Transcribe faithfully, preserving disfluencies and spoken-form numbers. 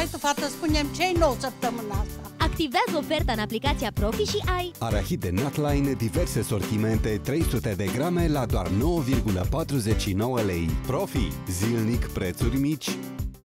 Hai tu, fată, spune-mi ce-i nou săptămâna asta. Activează oferta în aplicația Profi și ai arahide Nutline, diverse sortimente, trei sute de grame la doar nouă virgulă patruzeci și nouă lei. Profi, zilnic prețuri mici.